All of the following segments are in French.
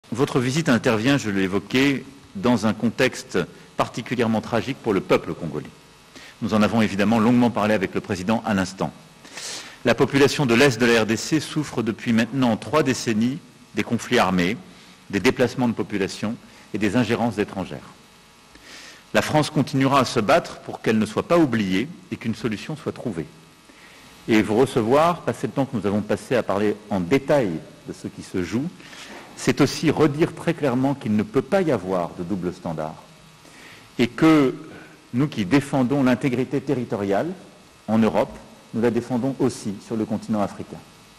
votre visite intervient, je l'ai évoqué, dans un contexte particulièrement tragique pour le peuple congolais. Nous en avons évidemment longuement parlé avec le président à l'instant. La population de l'Est de la RDC souffre depuis maintenant 3 décennies des conflits armés, des déplacements de population et des ingérences étrangères. La France continuera à se battre pour qu'elle ne soit pas oubliée et qu'une solution soit trouvée. Et vous recevoir, passer le temps que nous avons passé à parler en détail de ce qui se joue, c'est aussi redire très clairement qu'il ne peut pas y avoir de double standard et que nous qui défendons l'intégrité territoriale en Europe, nous la défendons aussi sur le continent africain.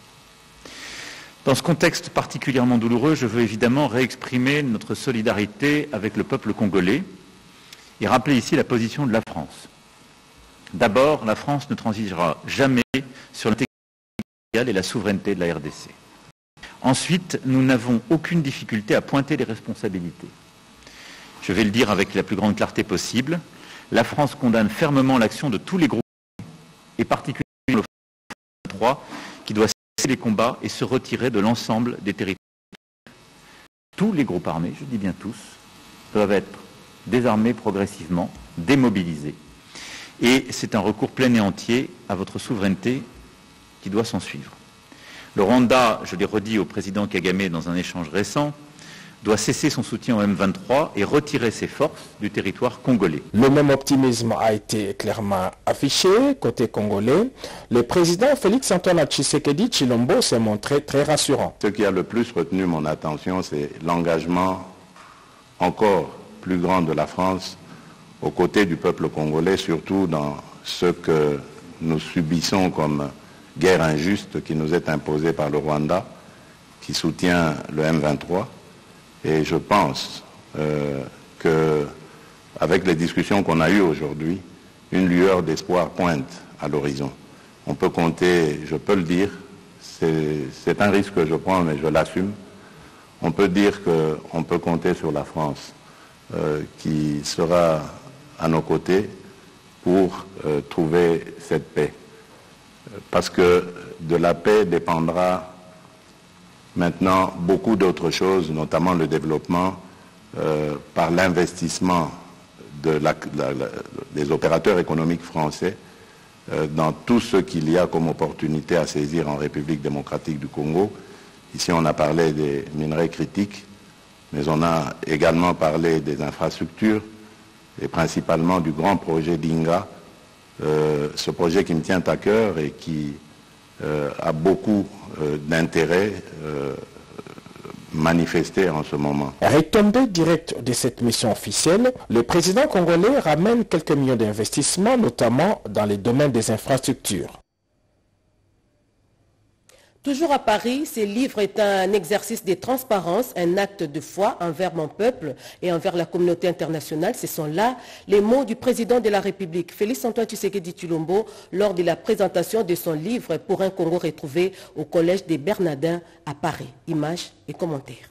Dans ce contexte particulièrement douloureux, je veux évidemment réexprimer notre solidarité avec le peuple congolais et rappeler ici la position de la France. D'abord, la France ne transigera jamais sur l'intégrité territoriale et la souveraineté de la RDC. Ensuite, nous n'avons aucune difficulté à pointer les responsabilités. Je vais le dire avec la plus grande clarté possible. La France condamne fermement l'action de tous les groupes et particulièrement le Front 3 qui doit cesser les combats et se retirer de l'ensemble des territoires. Tous les groupes armés, je dis bien tous, doivent être désarmés progressivement, démobilisés. Et c'est un recours plein et entier à votre souveraineté qui doit s'en suivre. Le Rwanda, je l'ai redit au président Kagame dans un échange récent, doit cesser son soutien au M23 et retirer ses forces du territoire congolais. Le même optimisme a été clairement affiché côté congolais. Le président Félix-Antoine Tshisekedi Tshilombo s'est montré très rassurant. Ce qui a le plus retenu mon attention, c'est l'engagement encore plus grand de la France aux côtés du peuple congolais, surtout dans ce que nous subissons comme guerre injuste qui nous est imposée par le Rwanda, qui soutient le M23. Et je pense qu'avec les discussions qu'on a eues aujourd'hui, une lueur d'espoir pointe à l'horizon. On peut compter, je peux le dire, c'est un risque que je prends, mais je l'assume. On peut dire qu'on peut compter sur la France qui sera à nos côtés pour trouver cette paix. Parce que de la paix dépendra maintenant beaucoup d'autres choses, notamment le développement par l'investissement des opérateurs économiques français dans tout ce qu'il y a comme opportunité à saisir en République démocratique du Congo. Ici, on a parlé des minerais critiques, mais on a également parlé des infrastructures et principalement du grand projet d'Inga, ce projet qui me tient à cœur et qui a beaucoup d'intérêt manifesté en ce moment. Retombée directe de cette mission officielle, le président congolais ramène quelques millions d'investissements, notamment dans les domaines des infrastructures. Toujours à Paris, ce livre est un exercice de transparence, un acte de foi envers mon peuple et envers la communauté internationale. Ce sont là les mots du président de la République, Félix-Antoine Tshisekedi Tshilombo, lors de la présentation de son livre Pour un Congo retrouvé au Collège des Bernardins à Paris. Images et commentaires.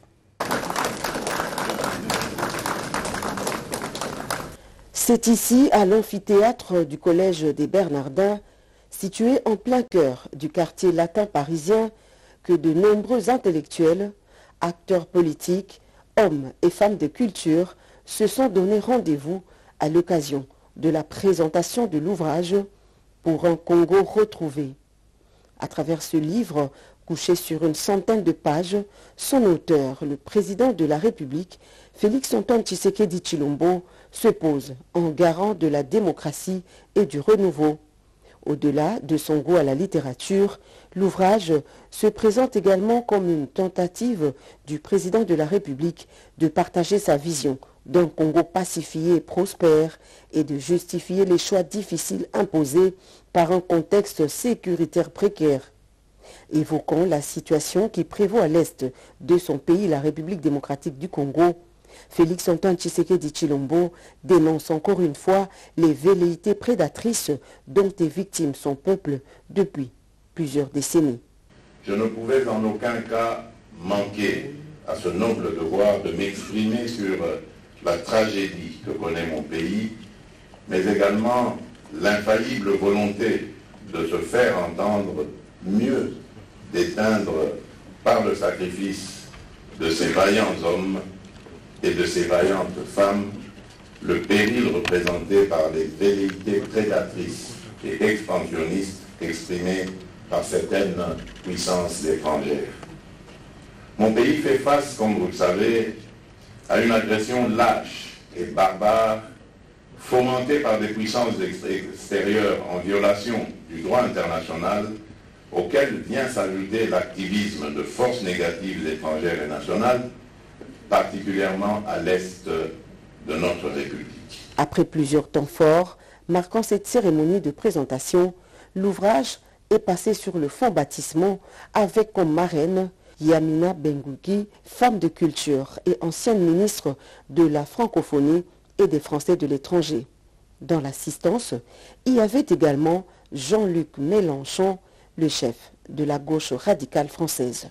C'est ici, à l'amphithéâtre du Collège des Bernardins, situé en plein cœur du quartier latin parisien, que de nombreux intellectuels, acteurs politiques, hommes et femmes de culture se sont donné rendez-vous à l'occasion de la présentation de l'ouvrage Pour un Congo retrouvé. À travers ce livre, couché sur une centaine de pages, son auteur, le président de la République, Félix-Antoine Tshisekedi Tshilombo, se pose en garant de la démocratie et du renouveau. Au-delà de son goût à la littérature, l'ouvrage se présente également comme une tentative du président de la République de partager sa vision d'un Congo pacifié et prospère et de justifier les choix difficiles imposés par un contexte sécuritaire précaire. Évoquant la situation qui prévaut à l'est de son pays, la République démocratique du Congo, Félix-Antoine Tshisekedi Tshilombo dénonce encore une fois les velléités prédatrices dont est victime son peuple depuis plusieurs décennies. Je ne pouvais en aucun cas manquer à ce noble devoir de m'exprimer sur la tragédie que connaît mon pays, mais également l'infaillible volonté de se faire entendre mieux, d'éteindre par le sacrifice de ces vaillants hommes et de ces vaillantes femmes, le péril représenté par les velléités prédatrices et expansionnistes exprimées par certaines puissances étrangères. Mon pays fait face, comme vous le savez, à une agression lâche et barbare fomentée par des puissances extérieures en violation du droit international, auquel vient s'ajouter l'activisme de forces négatives étrangères et nationales, particulièrement à l'est de notre République. Après plusieurs temps forts, marquant cette cérémonie de présentation, l'ouvrage est passé sur le fond baptismant avec comme marraine Yamina Benguigui, femme de culture et ancienne ministre de la francophonie et des Français de l'étranger. Dans l'assistance, il y avait également Jean-Luc Mélenchon, le chef de la gauche radicale française.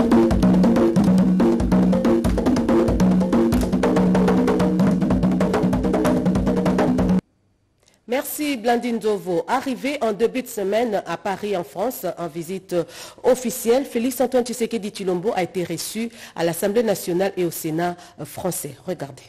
Merci Blandine Zovo. Arrivé en début de semaine à Paris en France en visite officielle, Félix Antoine Tshisekedi Tshilombo a été reçu à l'Assemblée nationale et au Sénat français. Regardez.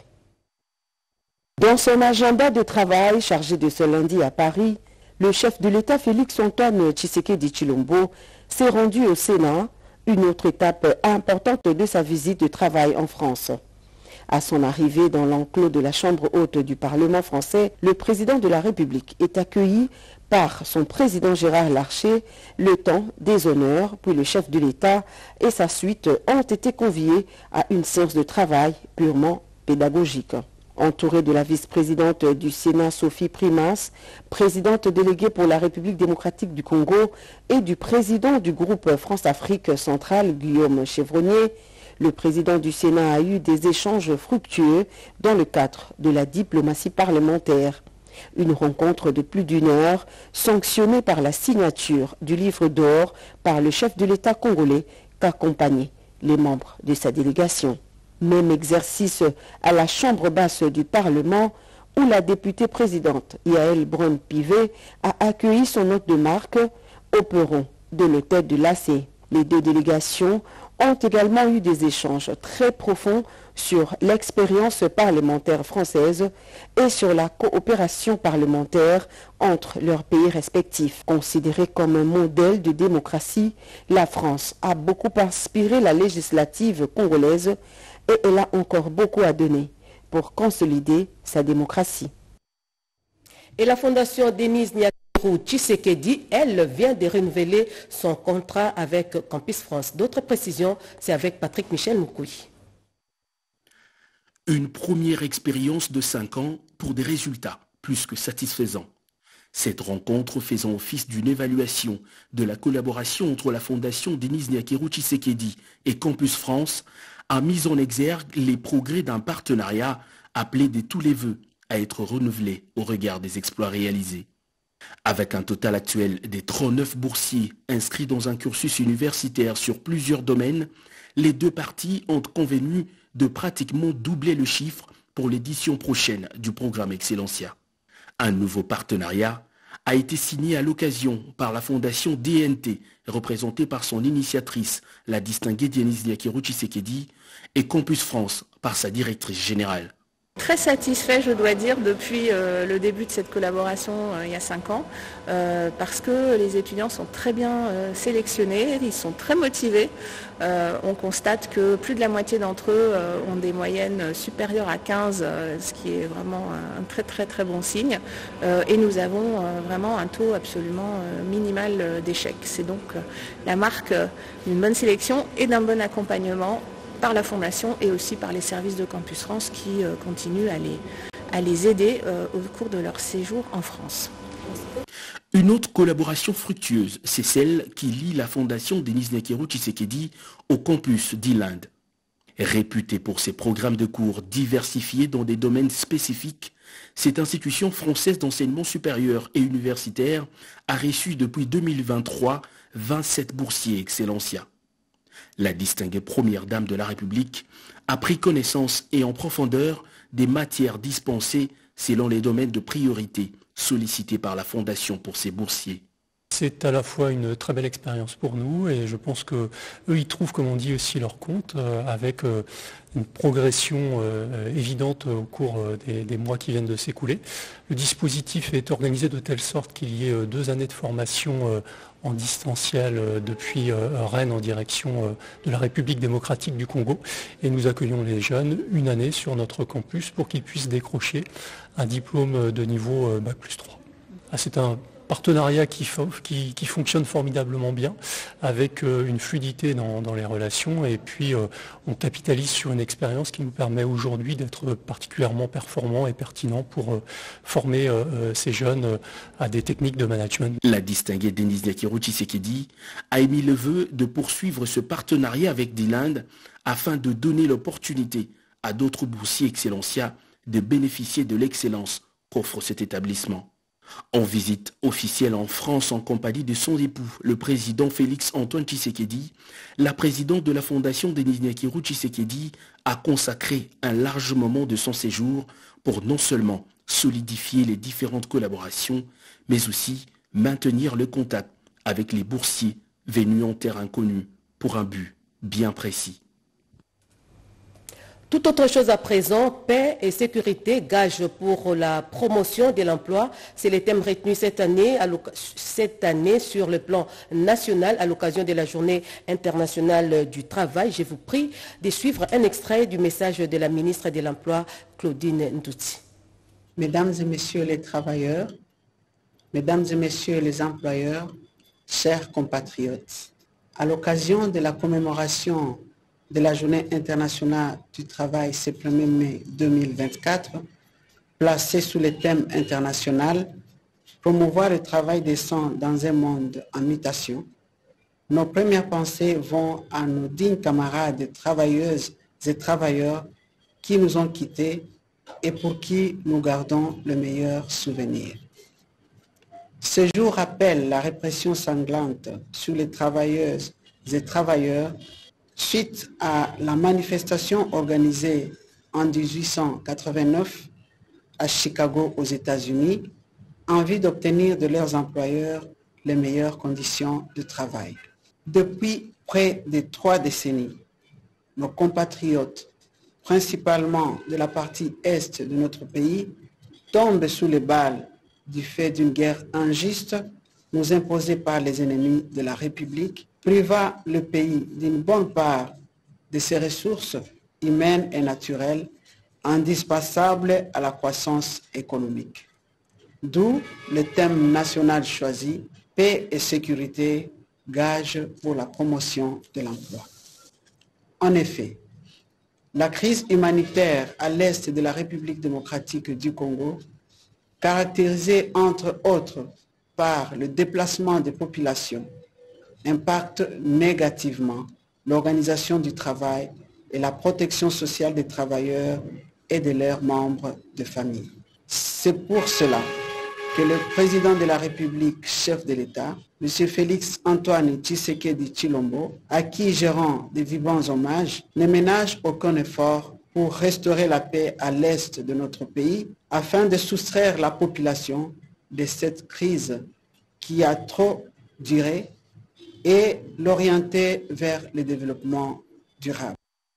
Dans son agenda de travail chargé de ce lundi à Paris, le chef de l'État Félix Antoine Tshisekedi Tshilombo s'est rendu au Sénat, une autre étape importante de sa visite de travail en France. À son arrivée dans l'enclos de la Chambre haute du Parlement français, le président de la République est accueilli par son président Gérard Larcher, le temps des honneurs, puis le chef de l'État et sa suite ont été conviés à une séance de travail purement pédagogique. Entouré de la vice-présidente du Sénat Sophie Primas, présidente déléguée pour la République démocratique du Congo et du président du groupe France-Afrique centrale Guillaume Chevronnier, le président du Sénat a eu des échanges fructueux dans le cadre de la diplomatie parlementaire. Une rencontre de plus d'une heure, sanctionnée par la signature du livre d'or par le chef de l'État congolais qu'accompagnaient les membres de sa délégation. Même exercice à la Chambre basse du Parlement où la députée présidente Yael Braun-Pivet a accueilli son hôte de marque au perron de l'hôtel de l'AC. Les deux délégations ont également eu des échanges très profonds sur l'expérience parlementaire française et sur la coopération parlementaire entre leurs pays respectifs. Considérée comme un modèle de démocratie, la France a beaucoup inspiré la législative congolaise et elle a encore beaucoup à donner pour consolider sa démocratie. Et la Fondation Denise Nyakiro Tshisekedi, elle vient de renouveler son contrat avec Campus France. D'autres précisions, c'est avec Patrick Michel Moukoui. Une première expérience de 5 ans pour des résultats plus que satisfaisants. Cette rencontre faisant office d'une évaluation de la collaboration entre la Fondation Denise Nyakiro Tshisekedi et Campus France a mis en exergue les progrès d'un partenariat appelé de tous les vœux à être renouvelé au regard des exploits réalisés. Avec un total actuel des 39 boursiers inscrits dans un cursus universitaire sur plusieurs domaines, les deux parties ont convenu de pratiquement doubler le chiffre pour l'édition prochaine du programme Excellencia. Un nouveau partenariat a été signé à l'occasion par la Fondation DNT, représentée par son initiatrice, la distinguée Denise Nyakiro Tshisekedi, et Campus France par sa directrice générale. Très satisfait, je dois dire, depuis le début de cette collaboration il y a 5 ans, parce que les étudiants sont très bien sélectionnés, ils sont très motivés. On constate que plus de la moitié d'entre eux ont des moyennes supérieures à 15, ce qui est vraiment un très très très bon signe. Et nous avons vraiment un taux absolument minimal d'échec. C'est donc la marque d'une bonne sélection et d'un bon accompagnement par la Fondation et aussi par les services de Campus France qui continuent à les aider au cours de leur séjour en France. Une autre collaboration fructueuse, c'est celle qui lie la Fondation Denise Nyakiro Tshisekedi au campus d'Iland. Réputée pour ses programmes de cours diversifiés dans des domaines spécifiques, cette institution française d'enseignement supérieur et universitaire a reçu depuis 2023 27 boursiers Excellencia. La distinguée première dame de la République a pris connaissance et en profondeur des matières dispensées selon les domaines de priorité sollicités par la Fondation pour ses boursiers. C'est à la fois une très belle expérience pour nous et je pense qu'eux, ils trouvent, comme on dit, aussi leur compte avec une progression évidente au cours des mois qui viennent de s'écouler. Le dispositif est organisé de telle sorte qu'il y ait 2 années de formation en distanciel depuis Rennes en direction de la République démocratique du Congo. Et nous accueillons les jeunes 1 année sur notre campus pour qu'ils puissent décrocher un diplôme de niveau Bac+3. C'est un partenariat qui fonctionne formidablement bien, avec une fluidité dans les relations, et puis on capitalise sur une expérience qui nous permet aujourd'hui d'être particulièrement performants et pertinents pour former ces jeunes à des techniques de management. La distinguée Denise Ndiakiru Tshisekedi a émis le vœu de poursuivre ce partenariat avec DILAND afin de donner l'opportunité à d'autres boursiers Excellencia de bénéficier de l'excellence qu'offre cet établissement. En visite officielle en France en compagnie de son époux, le président Félix Antoine Tshisekedi, la présidente de la fondation Denise Ndiakiru Tshisekedi a consacré un large moment de son séjour pour non seulement solidifier les différentes collaborations, mais aussi maintenir le contact avec les boursiers venus en terre inconnue pour un but bien précis. Tout autre chose à présent, paix et sécurité, gage pour la promotion de l'emploi. C'est les thèmes retenus cette année sur le plan national à l'occasion de la Journée internationale du travail. Je vous prie de suivre un extrait du message de la ministre de l'Emploi, Claudine Ndouti. Mesdames et messieurs les travailleurs, mesdames et messieurs les employeurs, chers compatriotes, à l'occasion de la commémoration de la Journée internationale du travail ce 1er mai 2024, placée sous le thème international « Promouvoir le travail décent dans un monde en mutation », nos premières pensées vont à nos dignes camarades travailleuses et travailleurs qui nous ont quittés et pour qui nous gardons le meilleur souvenir. Ce jour rappelle la répression sanglante sur les travailleuses et travailleurs suite à la manifestation organisée en 1889 à Chicago aux États-Unis en vue d'obtenir de leurs employeurs les meilleures conditions de travail. Depuis près de 3 décennies, nos compatriotes, principalement de la partie est de notre pays, tombent sous les balles du fait d'une guerre injuste nous imposée par les ennemis de la République, priva le pays d'une bonne part de ses ressources humaines et naturelles indispensables à la croissance économique. D'où le thème national choisi, paix et sécurité, gage pour la promotion de l'emploi. En effet, la crise humanitaire à l'est de la République démocratique du Congo, caractérisée entre autres par le déplacement des populations, impacte négativement l'organisation du travail et la protection sociale des travailleurs et de leurs membres de famille. C'est pour cela que le président de la République, chef de l'État, M. Félix Antoine Tshisekedi Tshilombo, à qui je rends de vibrants hommages, ne ménage aucun effort pour restaurer la paix à l'est de notre pays afin de soustraire la population de cette crise qui a trop duré et l'orienter vers le développement durable.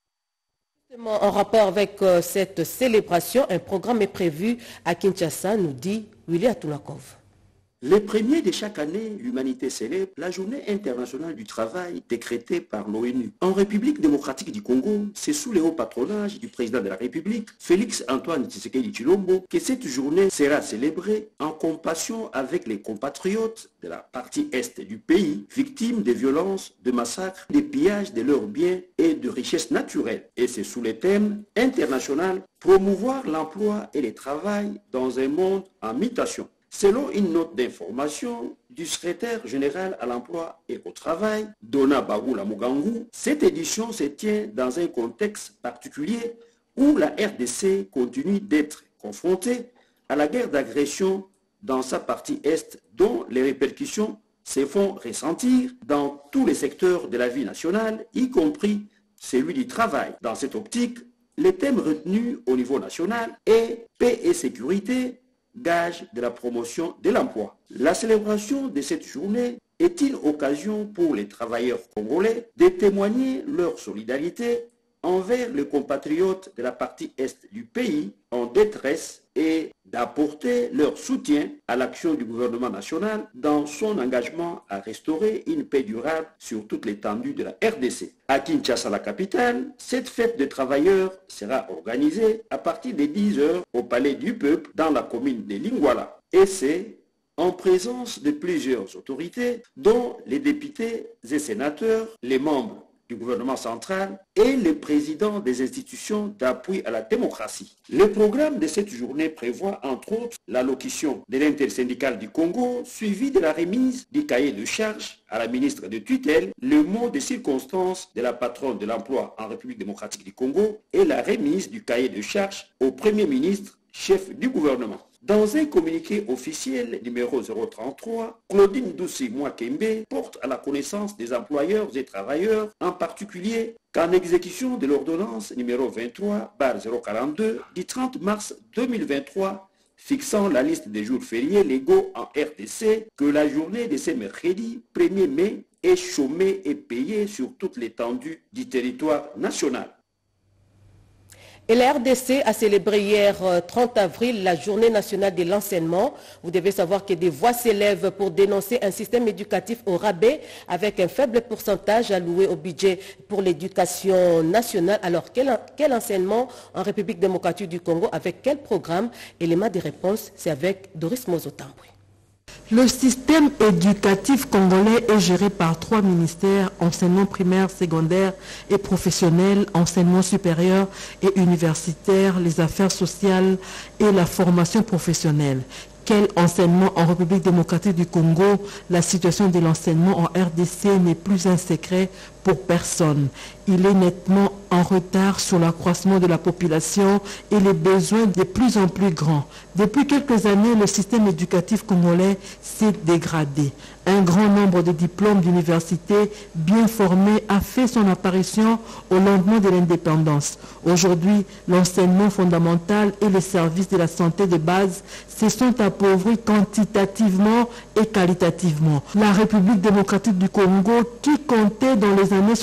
En rapport avec cette célébration, un programme est prévu à Kinshasa, nous dit Willy Atunakov. Le 1er de chaque année, l'humanité célèbre la Journée internationale du travail décrétée par l'ONU. En République démocratique du Congo, c'est sous le haut patronage du président de la République, Félix Antoine Tshisekedi Tshilombo, que cette journée sera célébrée en compassion avec les compatriotes de la partie est du pays, victimes de violences, de massacres, de pillages de leurs biens et de richesses naturelles. Et c'est sous le thème international « Promouvoir l'emploi et le travail dans un monde en mutation ». Selon une note d'information du secrétaire général à l'emploi et au travail, Dona Bagula Mugangu, cette édition se tient dans un contexte particulier où la RDC continue d'être confrontée à la guerre d'agression dans sa partie est, dont les répercussions se font ressentir dans tous les secteurs de la vie nationale, y compris celui du travail. Dans cette optique, les thèmes retenus au niveau national est paix et sécurité, gage de la promotion de l'emploi. La célébration de cette journée est une occasion pour les travailleurs congolais de témoigner leur solidarité envers les compatriotes de la partie est du pays en détresse et d'apporter leur soutien à l'action du gouvernement national dans son engagement à restaurer une paix durable sur toute l'étendue de la RDC. À Kinshasa, la capitale, cette fête des travailleurs sera organisée à partir de 10 h au Palais du Peuple dans la commune de Lingwala. Et c'est en présence de plusieurs autorités, dont les députés et sénateurs, les membres du gouvernement central et le président des institutions d'appui à la démocratie. Le programme de cette journée prévoit entre autres l'allocution de l'intersyndicale du Congo, suivie de la remise du cahier de charges à la ministre de tutelle, le mot de circonstance de la patronne de l'emploi en République démocratique du Congo et la remise du cahier de charges au Premier ministre, chef du gouvernement. Dans un communiqué officiel numéro 033, Claudine Doussi Mwakembe porte à la connaissance des employeurs et travailleurs, en particulier qu'en exécution de l'ordonnance numéro 23/042 du 30 mars 2023 fixant la liste des jours fériés légaux en RDC, que la journée de ce mercredi 1er mai est chômée et payée sur toute l'étendue du territoire national. Et la RDC a célébré hier 30 avril la journée nationale de l'enseignement. Vous devez savoir que des voix s'élèvent pour dénoncer un système éducatif au rabais avec un faible pourcentage alloué au budget pour l'éducation nationale. Alors quel enseignement en République démocratique du Congo, avec quel programme? Élément de réponse, c'est avec Doris Mozotamboué. Le système éducatif congolais est géré par 3 ministères, enseignement primaire, secondaire et professionnel, enseignement supérieur et universitaire, les affaires sociales et la formation professionnelle. Quel enseignement en République démocratique du Congo? La situation de l'enseignement en RDC n'est plus un secret pour personne. Il est nettement en retard sur l'accroissement de la population et les besoins de plus en plus grands. Depuis quelques années, le système éducatif congolais s'est dégradé. Un grand nombre de diplômes d'université bien formés a fait son apparition au lendemain de l'indépendance. Aujourd'hui, l'enseignement fondamental et les services de la santé de base se sont appauvris quantitativement et qualitativement. La République démocratique du Congo, qui comptait dans les années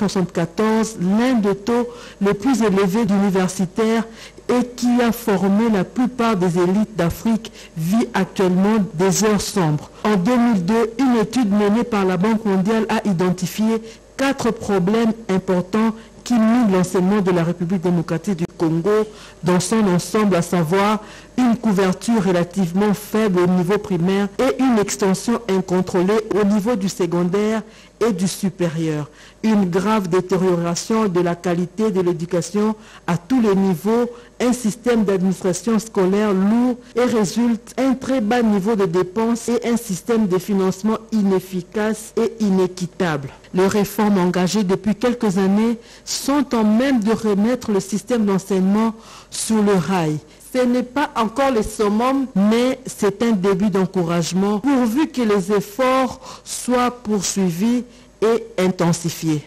74 l'un des taux les plus élevés d'universitaires et qui a formé la plupart des élites d'Afrique, vit actuellement des heures sombres. En 2002, une étude menée par la Banque mondiale a identifié 4 problèmes importants qui minent l'enseignement de la République démocratique du Congo dans son ensemble, à savoir une couverture relativement faible au niveau primaire et une extension incontrôlée au niveau du secondaire et du supérieur. Une grave détérioration de la qualité de l'éducation à tous les niveaux, un système d'administration scolaire lourd et résulte un très bas niveau de dépenses et un système de financement inefficace et inéquitable. Les réformes engagées depuis quelques années sont en même de remettre le système d'enseignement sur le rail. Ce n'est pas encore le summum, mais c'est un début d'encouragement pourvu que les efforts soient poursuivis et intensifiés.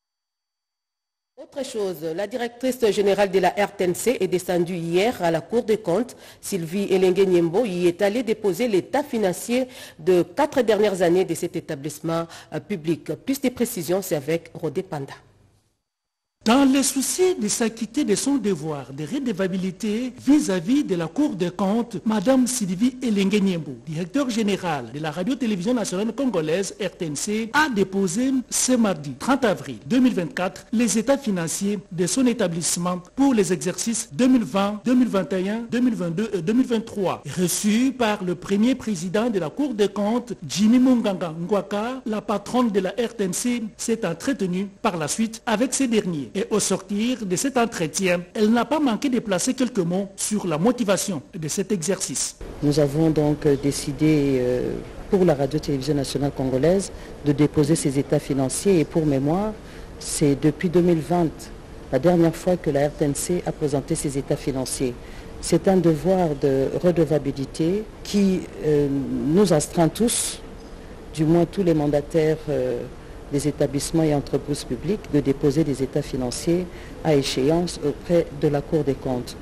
Autre chose, la directrice générale de la RTNC est descendue hier à la Cour des comptes. Sylvie Elengue-Niembo y est allée déposer l'état financier de 4 dernières années de cet établissement public. Plus de précisions, c'est avec Rodé Panda. Dans le souci de s'acquitter de son devoir de redevabilité vis-à-vis de la Cour des comptes, Mme Sylvie Elengue-Niembo, directeur général de la Radio-Télévision nationale congolaise RTNC, a déposé ce mardi 30 avril 2024 les états financiers de son établissement pour les exercices 2020, 2021, 2022 et 2023, reçus par le premier président de la Cour des comptes, Jimmy Munganga Ngwaka. La patronne de la RTNC s'est entretenue par la suite avec ces derniers. Et au sortir de cet entretien, elle n'a pas manqué de placer quelques mots sur la motivation de cet exercice. Nous avons donc décidé pour la Radio-Télévision nationale congolaise de déposer ces états financiers. Et pour mémoire, c'est depuis 2020, la dernière fois que la RTNC a présenté ses états financiers. C'est un devoir de redevabilité qui nous astreint tous, du moins tous les mandataires des établissements et entreprises publiques, de déposer des états financiers à échéance auprès de la Cour des comptes.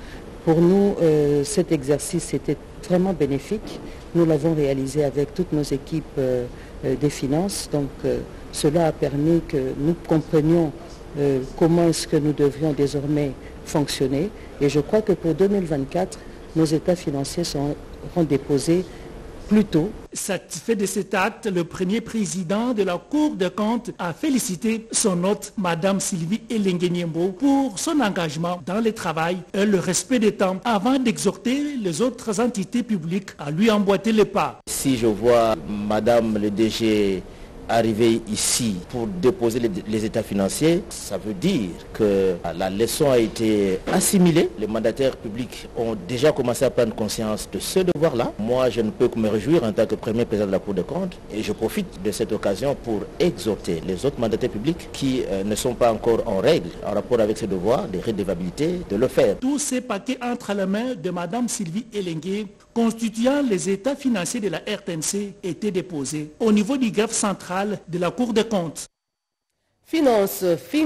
Pour nous, cet exercice était vraiment bénéfique. Nous l'avons réalisé avec toutes nos équipes des finances. Donc cela a permis que nous comprenions comment est-ce que nous devrions désormais fonctionner. Et je crois que pour 2024, nos états financiers seront déposés plus tôt. Satisfait de cet acte, le premier président de la Cour des comptes a félicité son hôte, Madame Sylvie Elengue-Niembo, pour son engagement dans le travail et le respect des temps, avant d'exhorter les autres entités publiques à lui emboîter les pas. Si je vois Madame le DG arriver ici pour déposer les états financiers, ça veut dire que la leçon a été assimilée. Les mandataires publics ont déjà commencé à prendre conscience de ce devoir-là. Moi, je ne peux que me réjouir en tant que premier président de la Cour des comptes et je profite de cette occasion pour exhorter les autres mandataires publics qui ne sont pas encore en règle en rapport avec ce devoir de redevabilité de le faire. Tous ces paquets entre les mains de Madame Sylvie Elengue constituant les états financiers de la RTNC étaient déposés au niveau du greffe central de la Cour des comptes. Finance,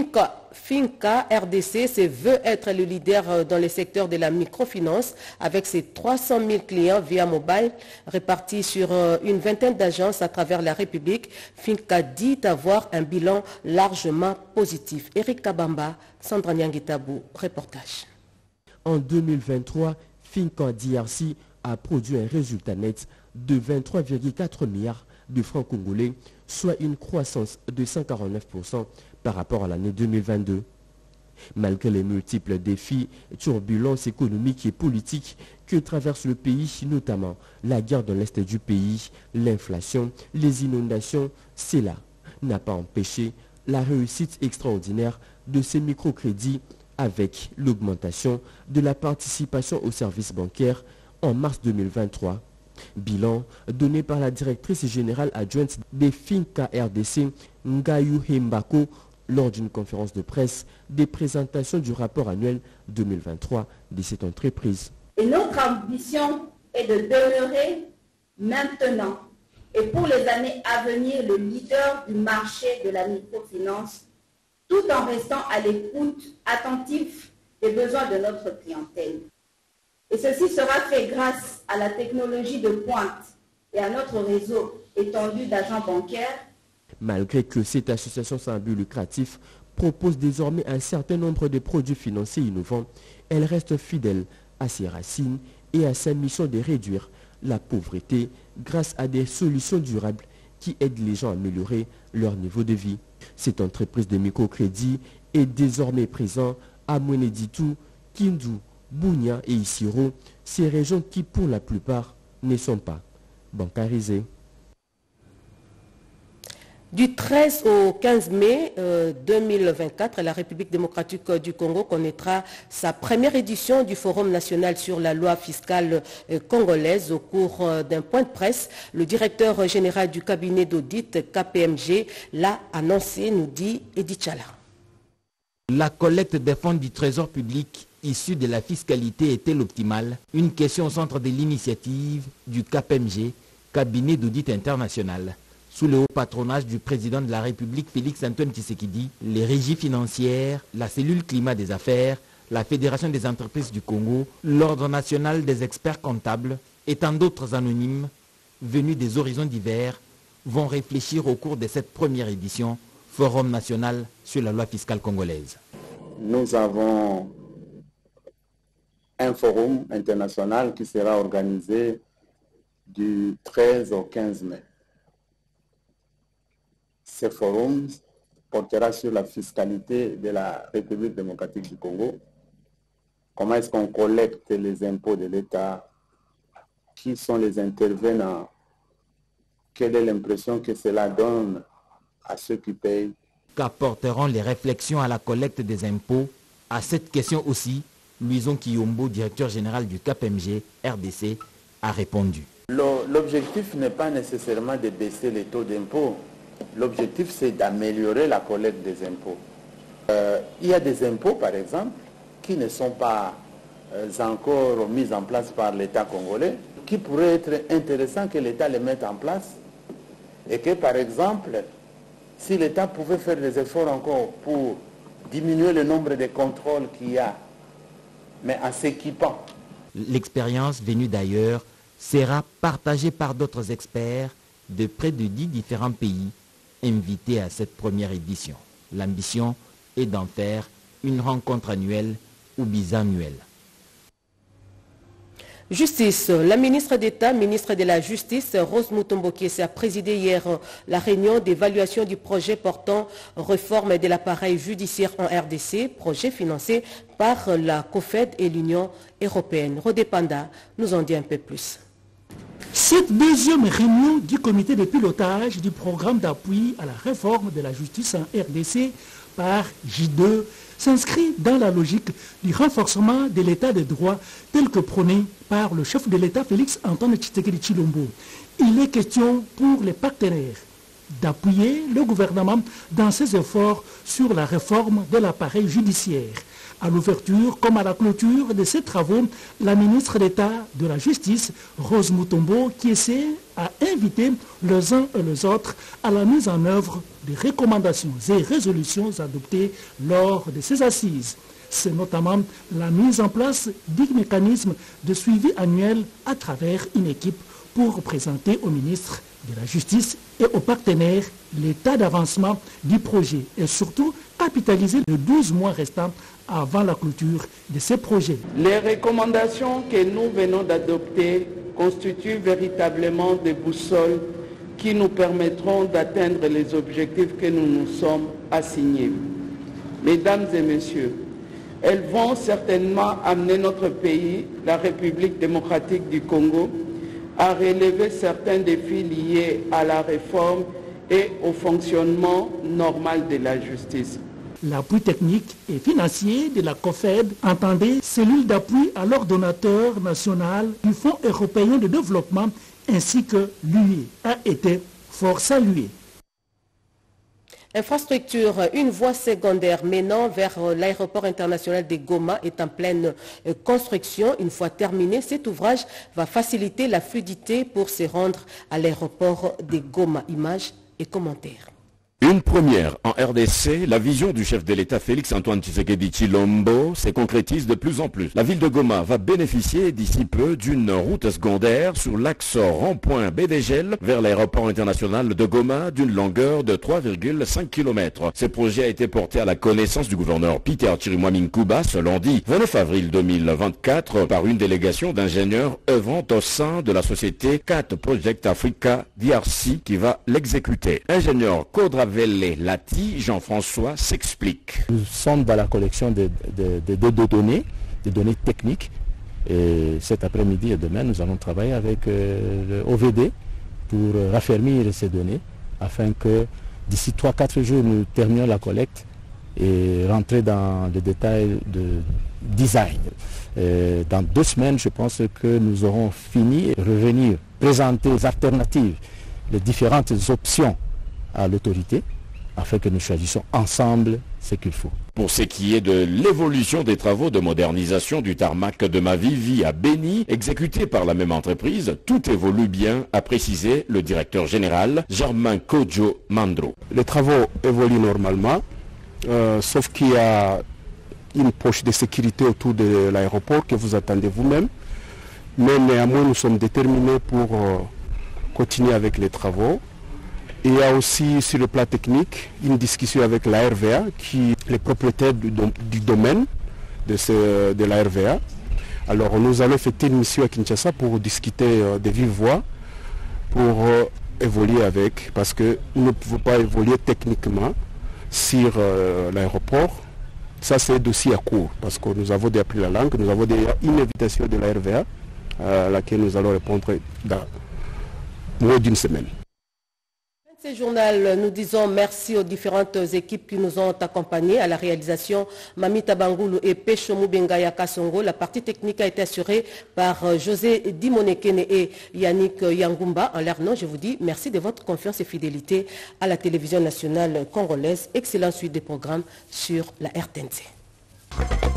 Finca RDC se veut être le leader dans le secteur de la microfinance avec ses 300 000 clients via mobile répartis sur une vingtaine d'agences à travers la République. Finca dit avoir un bilan largement positif. Eric Kabamba, Sandra Nyangitabou, reportage. En 2023, Finca DRC a produit un résultat net de 23,4 milliards de francs congolais, soit une croissance de 149% par rapport à l'année 2022. Malgré les multiples défis, turbulences économiques et politiques que traverse le pays, notamment la guerre dans l'est du pays, l'inflation, les inondations, cela n'a pas empêché la réussite extraordinaire de ces microcrédits avec l'augmentation de la participation aux services bancaires en mars 2023. Bilan donné par la directrice générale adjointe des Finca RDC, Ngayou Himbako, lors d'une conférence de presse des présentations du rapport annuel 2023 de cette entreprise. Et notre ambition est de demeurer maintenant et pour les années à venir le leader du marché de la microfinance, tout en restant à l'écoute attentif des besoins de notre clientèle. Et ceci sera fait grâce à la technologie de pointe et à notre réseau étendu d'agents bancaires. Malgré que cette association sans but lucratif propose désormais un certain nombre de produits financiers innovants, elle reste fidèle à ses racines et à sa mission de réduire la pauvreté grâce à des solutions durables qui aident les gens à améliorer leur niveau de vie. Cette entreprise de microcrédit est désormais présente à Mweneditu, Kindu, Bunia et Isiro, ces régions qui pour la plupart ne sont pas bancarisées. Du 13 au 15 mai 2024, la République démocratique du Congo connaîtra sa première édition du Forum national sur la loi fiscale congolaise. Au cours d'un point de presse, le directeur général du cabinet d'audit KPMG l'a annoncé, nous dit Edith Chala. La collecte des fonds du Trésor public issus de la fiscalité est-elle optimale? Une question au centre de l'initiative du KPMG, cabinet d'audit international. Sous le haut patronage du président de la République Félix-Antoine Tshisekedi, les régies financières, la cellule climat des affaires, la Fédération des entreprises du Congo, l'Ordre national des experts comptables et tant d'autres anonymes venus des horizons divers vont réfléchir au cours de cette première édition Forum national sur la loi fiscale congolaise. Nous avons un forum international qui sera organisé du 13 au 15 mai. Ce forum portera sur la fiscalité de la République démocratique du Congo. Comment est-ce qu'on collecte les impôts de l'État? Qui sont les intervenants? Quelle est l'impression que cela donne à ceux qui payent? Qu'apporteront les réflexions à la collecte des impôts? À cette question aussi, Louison Kiyombo, directeur général du KPMG RDC, a répondu. L'objectif n'est pas nécessairement de baisser les taux d'impôt. L'objectif, c'est d'améliorer la collecte des impôts. Il y a des impôts, par exemple, qui ne sont pas encore mis en place par l'État congolais, qui pourraient être intéressants que l'État les mette en place. Et que, par exemple, si l'État pouvait faire des efforts encore pour diminuer le nombre de contrôles qu'il y a mais en s'équipant. L'expérience venue d'ailleurs sera partagée par d'autres experts de près de 10 différents pays invités à cette première édition. L'ambition est d'en faire une rencontre annuelle ou bisannuelle. Justice. La ministre d'État, ministre de la Justice, Rose Mutombo Kiese, a présidé hier la réunion d'évaluation du projet portant réforme de l'appareil judiciaire en RDC, projet financé par la COFED et l'Union européenne. Rodé Panda nous en dit un peu plus. Cette deuxième réunion du comité de pilotage du programme d'appui à la réforme de la justice en RDC par J2 s'inscrit dans la logique du renforcement de l'état de droit tel que prôné par le chef de l'État Félix Antoine Tshisekedi Tshilombo. Il est question pour les partenaires d'appuyer le gouvernement dans ses efforts sur la réforme de l'appareil judiciaire. À l'ouverture comme à la clôture de ces travaux, la ministre d'État de la Justice, Rose Mutombo Kiese, a invité les uns et les autres à la mise en œuvre des recommandations et résolutions adoptées lors de ces assises. C'est notamment la mise en place du mécanisme de suivi annuel à travers une équipe pour présenter au ministre de la Justice et aux partenaires l'état d'avancement du projet et surtout capitaliser les 12 mois restants avant la clôture de ces projets. Les recommandations que nous venons d'adopter constituent véritablement des boussoles qui nous permettront d'atteindre les objectifs que nous nous sommes assignés. Mesdames et messieurs, elles vont certainement amener notre pays, la République démocratique du Congo, à relever certains défis liés à la réforme et au fonctionnement normal de la justice. L'appui technique et financier de la COFED, entendez cellule d'appui à l'ordonnateur national du Fonds européen de développement ainsi que l'UE, a été fort salué. Infrastructure, une voie secondaire menant vers l'aéroport international de Goma est en pleine construction. Une fois terminé, cet ouvrage va faciliter la fluidité pour se rendre à l'aéroport de Goma. Images et commentaires. Une première en RDC, la vision du chef de l'État Félix Antoine Tshisekedi Tshilombo se concrétise de plus en plus. La ville de Goma va bénéficier d'ici peu d'une route secondaire sur l'axe rond-point Bédégel vers l'aéroport international de Goma d'une longueur de 3,5 km. Ce projet a été porté à la connaissance du gouverneur Peter Chirimwami-Nkuba ce lundi 29 avril 2024 par une délégation d'ingénieurs œuvrant au sein de la société CAT Project Africa DRC qui va l'exécuter. Ingénieur Kodra Lati, Jean-François s'explique. Nous sommes dans la collection de données, des données techniques. Et cet après-midi et demain, nous allons travailler avec le OVD pour raffermir ces données afin que d'ici 3-4 jours, nous terminions la collecte et rentrer dans les détails de design. Dans 2 semaines, je pense que nous aurons fini et revenir présenter les alternatives, les différentes options à l'autorité afin que nous choisissions ensemble ce qu'il faut. Pour ce qui est de l'évolution des travaux de modernisation du tarmac de Mavivi à Béni, exécuté par la même entreprise, tout évolue bien, a précisé le directeur général Germain Kojo Mandro. Les travaux évoluent normalement, sauf qu'il y a une poche de sécurité autour de l'aéroport que vous attendez vous-même. Mais néanmoins, nous sommes déterminés pour continuer avec les travaux. Il y a aussi sur le plan technique une discussion avec la RVA, qui est les propriétaires du domaine de la RVA. Alors nous allons effectuer une mission à Kinshasa pour discuter de vive voix, pour évoluer avec, parce que nous ne pouvons pas évoluer techniquement sur l'aéroport. Ça c'est un dossier à court, parce que nous avons déjà pris la langue, nous avons déjà une invitation de la RVA à laquelle nous allons répondre dans moins d'1 semaine. Ce journal, nous disons merci aux différentes équipes qui nous ont accompagnés à la réalisation. Mamita Bangoulou et Peshomu Bengaya Kasongo. La partie technique a été assurée par José Dimonekene et Yannick Yangumba. En leur nom, je vous dis merci de votre confiance et fidélité à la télévision nationale congolaise. Excellente suite des programmes sur la RTNC.